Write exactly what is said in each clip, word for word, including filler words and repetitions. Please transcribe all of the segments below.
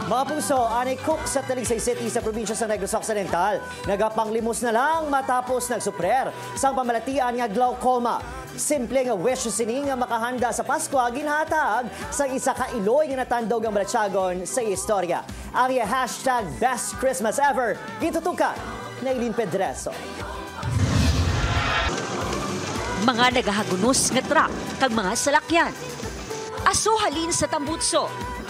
Mga puso, anay cook sa Talisay City sa probinsya sa Negros Occidental. Nagapanglimos na lang matapos nagsuprer sang pamalatian nga glaucoma. Simple nga wish sining nga makahanda sa Pasko ginhatag sa isa ka iloy nga natandog ang balatsagon sa istorya. Ang iya hashtag Best Christmas Ever gitutukan na Eileen Pedreso. Mga nagahagunos nga truck kag mga salakyan. Aso halin sa tambutso.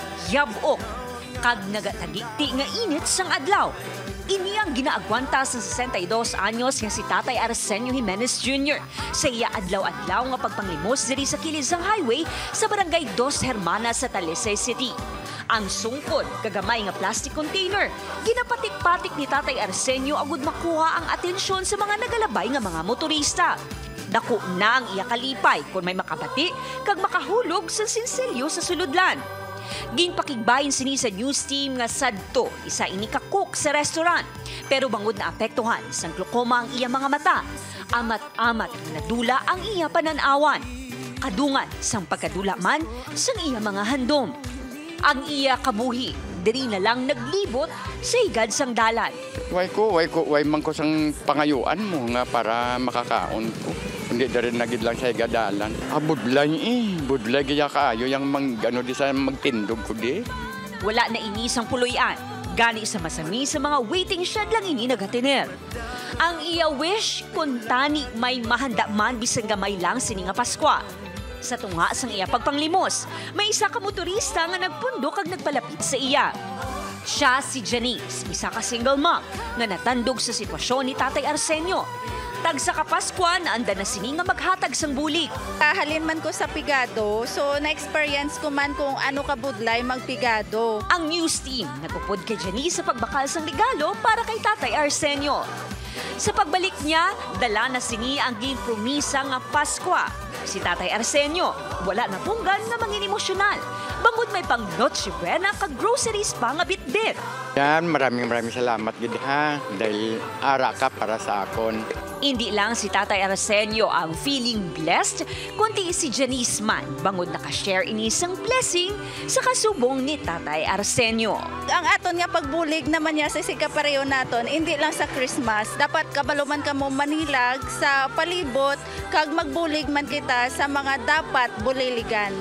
Yabok kag nagatagiti nga init sang adlaw. Ini ang ginaagwanta sa sesenta y dos anyos nga si Tatay Arsenio Jimenez Junior sa iya adlaw-adlaw nga pagpanglimos diri sa kilid sang highway sa barangay Dos Hermanas sa Talisay City. Ang sungkod, kagamay nga plastic container, ginapatik-patik ni Tatay Arsenio agud makuha ang atensyon sa mga nagalabay nga mga motorista. Dako na ang iya kalipay kung may makabati kag makahulog sa sinselyo sa suludlan. Ginpakigbayin sini sa news team nga sadto isa ini ka cook sa restaurant pero bangod na apektuhan sang glaucoma ang iya mga mata. Amat-amat nadula ang iya pananawan. Kadungan sang pagkadula man sang iya mga handom. Ang iya kabuhi diri na lang naglibot sa higad sang dalan. Way ko, way ko, way man ko sang pangayuan mo nga para makakaon ko. Hindi na rin nagid lang sa higadalan. Ah, budlay eh. Budlay kaya kaayo yung mang, ano, di sa magtindog ko di. Wala na inisang puloyan. Gani sa masami sa mga waiting shed lang ini nagatiner. Ang iya wish, kung tani may mahanda man bisang gamay lang sini nga Paskwa. Sa tunga sang iya pagpanglimos, may isa ka motorista nga nagpundok kag nagpalapit sa iya. Siya si Janice, isa ka single mom nga natandog sa sitwasyon ni Tatay Arsenio. Tag sa Kapaskwan, anda na sini nga maghatag sang bulik. Halin man ko sa pigado, so na-experience ko man kung ano kabudlay magpigado. Ang news team nagpupod kay Janice sa pagbakal sang regalo para kay Tatay Arsenio. Sa pagbalik niya, dala na sini ang ginpromisa nga Paskwa. Si Tatay Arsenio, wala na punggan na mangin emosyonal. Bangod may pang Noche Buena kag groceries pa nga bit-bit. Yan, maraming maraming salamat gid ha. Dahil ara ka para sa akon. Hindi lang si Tatay Arsenio ang feeling blessed, kundi si Janice man bangod nakashare inisang blessing sa kasubong ni Tatay Arsenio. Ang aton nga pagbulig naman niya sa sikapareho naton, hindi lang sa Christmas. Dapat kabaluman ka mo manilag sa palibot kag magbulig man kita sa mga dapat buliligan.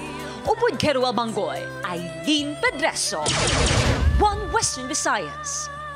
Upod Keruel Banggoy, Eileen Pedreso, One Western Visayas.